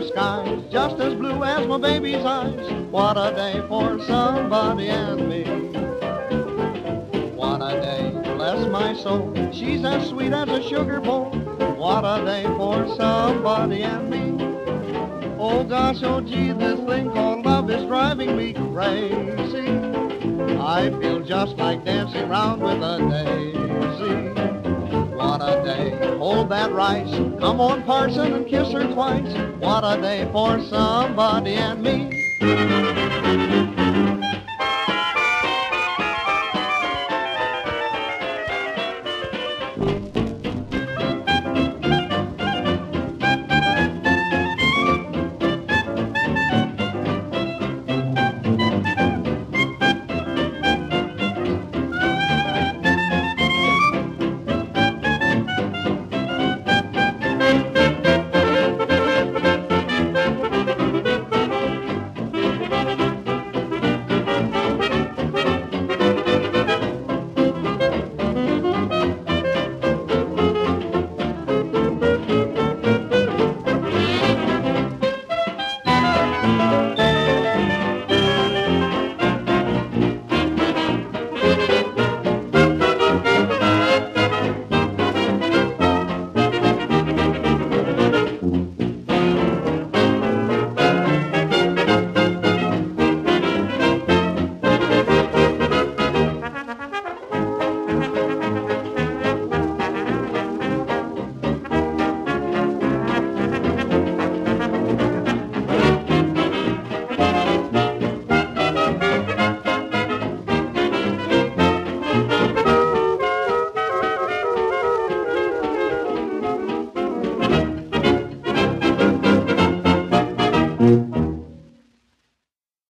sky, just as blue as my baby's eyes. What a day for somebody and me. What a day, bless my soul, she's as sweet as a sugar bowl. What a day for somebody and me. Oh gosh, oh gee, this thing called love is driving me crazy. I feel just like dancing round with a daisy. What a day, hold that rice, come on parson and kiss her twice. What a day for somebody and me.